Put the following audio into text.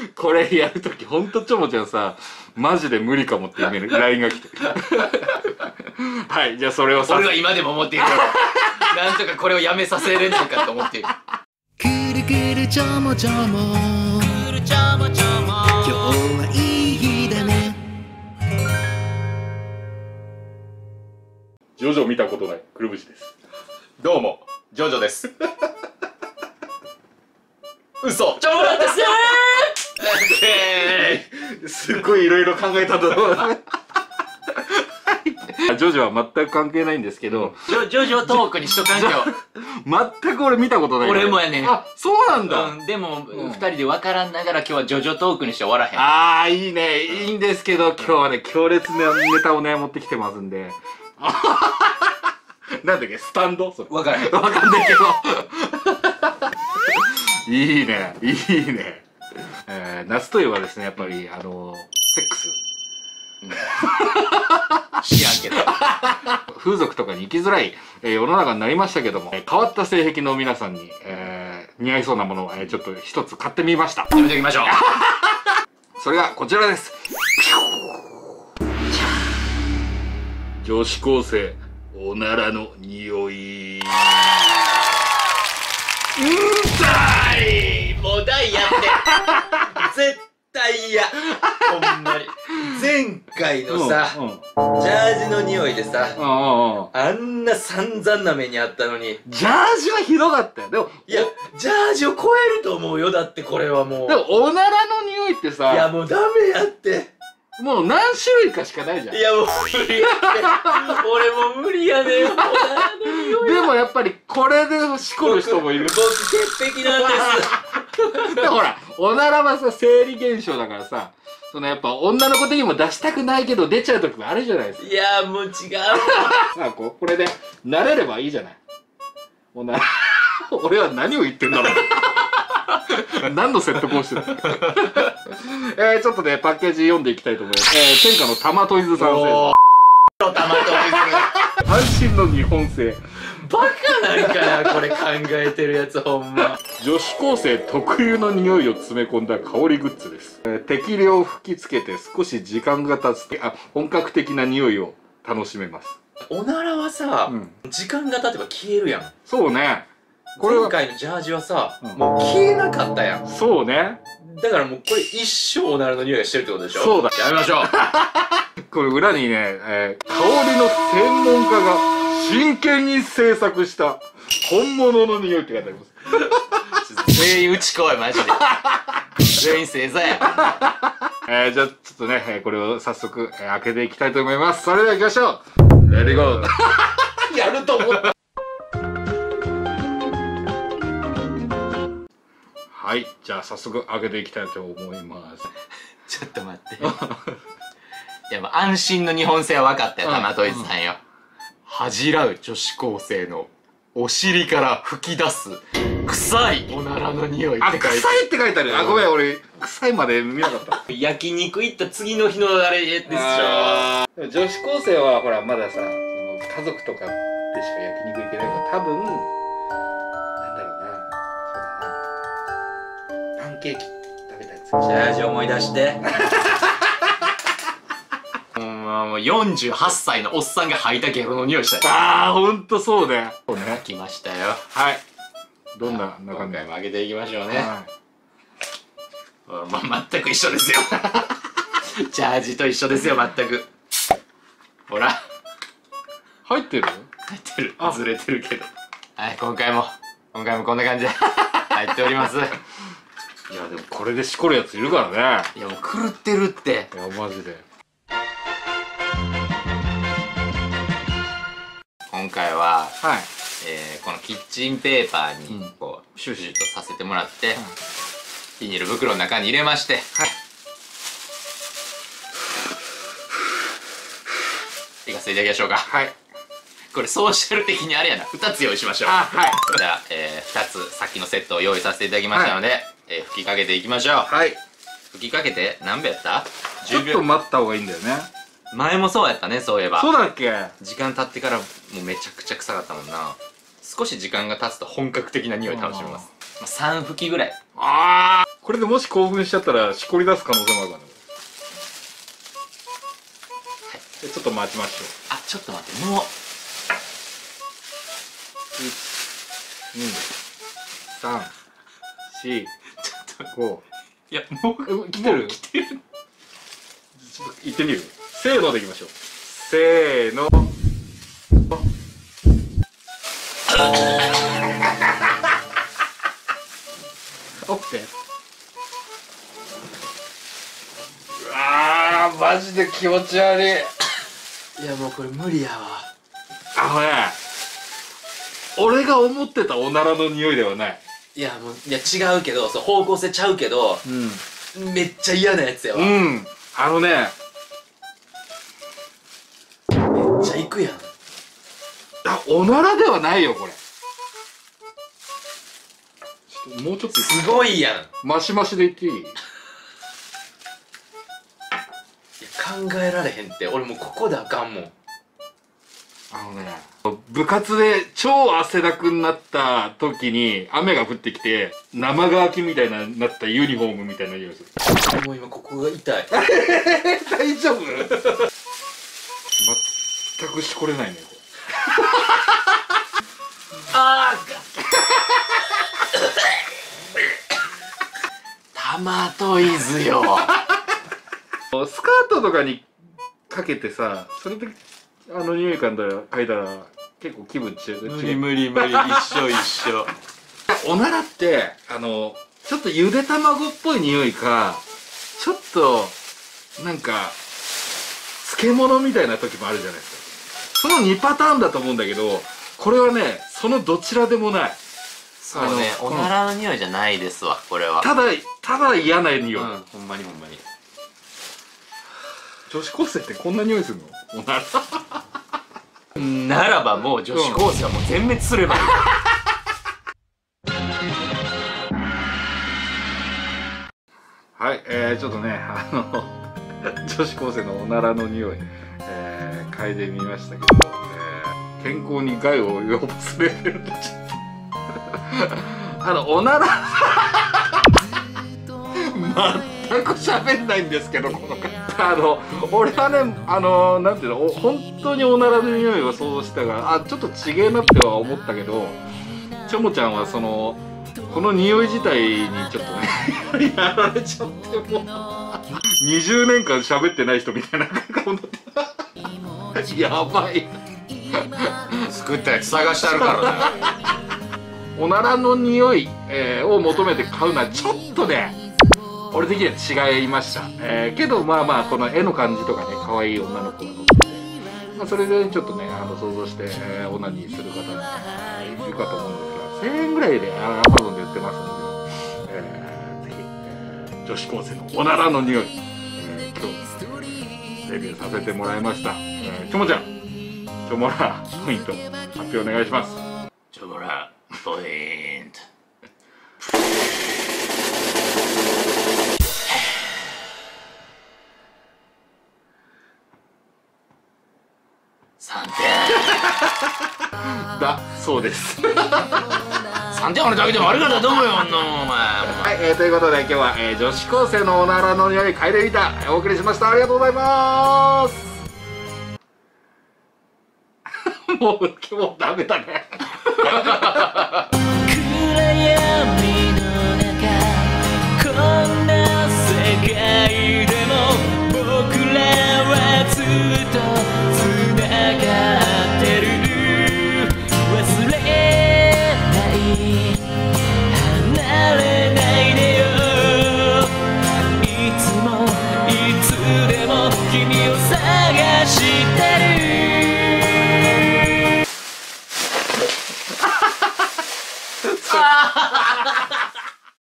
これやるときほんとちょもちゃんさ、マジで無理かもっていう LINE が来てはい、じゃあそれをさ、 俺は今でも思っているなんとかこれをやめさせれないかと思っている。 くるくるちょもちょも、くるちょもちょも、今日はいい日だね。 ジョジョ見たことないくるぶしです。 どうもジョジョです嘘ちょ待ってせーすっごいいろいろ考えたと思うジョジョは全く関係ないんですけど、 ジョジョトークにしとかんよ全く俺見たことない。 俺もやねん。 あ、そうなんだ。 でも二人で分からんながら今日はジョジョトークにして終わらへん。 ああ、いいね、いいんですけど、今日はね、強烈なネタをね、持ってきてますんで。なんだっけ、スタンド？ 分からへん。 わかんないけど。いいね、いいね。夏といえばですね、やっぱり、セックス。 知らんけど。 風俗とかに行きづらい、世の中になりましたけども、変わった性癖の皆さんに、似合いそうなものを、ちょっと一つ買ってみました。 やめておきましょう。 それがこちらです。女子高生、おならの匂い。 だいもう大やって絶対嫌ほんまに前回のさ、ジャージの匂いでさ、あんな散々な目にあったのに、 ジャージはひどかったよ。でも、 いや、ジャージを超えると思うよ。だってこれはもう。 でも、おならの匂いってさ、 いや、もうダメやって。 もう何種類かしかないじゃん。 いや、もう無理やって。俺も無理やねん。おならの匂い。 でもやっぱり、これでしこる人もいる。 僕、潔癖なんです。 でほら、おならはさ、生理現象だからさ、やっぱ女の子的にも出したくないけど出ちゃう時もあるじゃないですか。 いやもう違う。 さあ、これで慣れればいいじゃない。おなら、俺は何を言ってんだろう。何の説得をしてるちょっとね、パッケージ読んでいきたいと思います。天下のタマトイズさん製。 タマトイズ。 安心の日本製。 バカなんかなこれ考えてるやつほんま。 女子高生特有の匂いを詰め込んだ香りグッズです。適量吹きつけて少し時間が経つと本格的な匂いを楽しめます。 おならはさ、時間が経てば消えるやん。 そうね。 前回のジャージはさ、もう消えなかったやん。 そうね。 だからもうこれ一生おならの匂いがしてるってことでしょ。 そうだ。 やめましょう。 これ裏にね、香りの専門家が真剣に制作した本物の匂いって書いてあります。 全員打ちこいマジで。全員正座や。 じゃあちょっとね、これを早速、開けていきたいと思います。それでは行きましょう。レディーゴー。やると思った。はい、じゃあ早速開けていきたいと思います。 ちょっと待って。いやもう安心の日本製は分かったよ、タマトイズさんよ。恥じらう女子高生のお尻から吹き出す臭いおならの匂いって書いてある。 臭いって書いてある。ごめん、俺臭いまで見なかった。 焼肉行った次の日のあれでしょ。 女子高生はほらまださ、家族とかでしか焼肉行けないから多分なんだろうな、そうだな、パンケーキ食べたやつ。 ジャージ思い出して。もう48歳のおっさんが吐いたゲロの匂いしたよ。 ああ、ほんとそうね。そうね。 来ましたよ。 はい。どんな中身？ 今回も開けていきましょうね。 はい。 まあ、全く一緒ですよ。ジャージと一緒ですよ、全く。ほら。 入ってる？ 入ってる。ずれてるけど。はい、今回もこんな感じで入っております。いや、 でもこれでしこるやついるからね。 いや、もう狂ってるって。 いや、マジで。 今回は、 はい。 このキッチンペーパーにこうシュシュとさせてもらって、ビニール袋の中に入れまして、いかせていただきましょうか。 はい。 これソーシャル的にあれやな、2つ用意しましょう。 はい。 じゃあ、2つさっきのセットを用意させていただきましたので、吹きかけていきましょう。 はい。 吹きかけて何秒やった？ 10 秒。ちょっと待った方がいいんだよね。 前もそうやったね、そういえば。 そうだっけ？ 時間経ってからもうめちゃくちゃ臭かったもんな。少し時間が経つと本格的な匂い楽しめます。 3吹きぐらい。 ああ、これでもし興奮しちゃったらしこり出す可能性もあるからね。ちょっと待ちましょう。 あ、ちょっと待って、もう 1、2、3、4、5。 いや、もう来てる。 来てる。行ってみる。せーのでいきましょう。せーの。オッケー。うわー、マジで気持ち悪い。 いや、もうこれ無理やわ。 あのね、俺が思ってたおならの匂いではない。 いや、もう、いや、違うけど、そう、方向性ちゃうけど、めっちゃ嫌なやつやわ。めっあのね、 ちゃいくやん。 おならではないよ、これ。もうちょっとすごいやん。いや、 マシマシで言っていい？ 考えられへんって。俺もうここであかんもん。 あのね、部活で超汗だくになった時に雨が降ってきて生乾きみたいななったユニフォームみたいな匂いする。 もう今ここが痛い。 大丈夫？全くしこれないね。 あータマトイズよ。 スカートとかにかけてさ、それで匂い嗅いだら結構気分違う。 無理無理無理、一緒一緒。 おならってちょっとゆで卵っぽい匂いか、ちょっとなんか漬物みたいな時もあるじゃないですか。その2パターンだと思うんだけど、これはねそのどちらでもない。 そうね、おならの匂いじゃないですわ、これは。 ただ嫌な匂い。 ほんまにほんまに。 女子高生ってこんな匂いするの？おならならばもう女子高生はもう全滅すればいい。 はい、ちょっとね女子高生のおならの匂い、嗅いでみましたけど、健康に害を及ぼすレベルでおなら全く喋んないんですけど、この方俺はねなんていうの、本当におならの匂いを想像したからちょっとちげえなっては思ったけど、ちょもちゃんはこの匂い自体にちょっとねやられちゃって、もう20年間喋ってない人みたいな顔になってやばい。 作ったやつ探してあるからね。 おならの匂い、を求めて買うのはちょっとね俺的には違いました。けどまあまあこの絵の感じとかね、可愛い女の子が乗ってて、それでちょっとね想像して、オナニーする方も、いるかと思うんですが、1000円ぐらいでAmazonで売ってますので、ぜひ、女子高生のおならの匂い、今日レビューさせてもらいました。ちょもちゃん、チョモラポイント発表お願いします。 チョモラポイント。3点。 だそうです。 3点あるだけでもありがたいと思うよ、お前。 はい、ということで今日は、女子高生のおならの匂い嗅いでみたお送りしました。ありがとうございます。もうダメだね。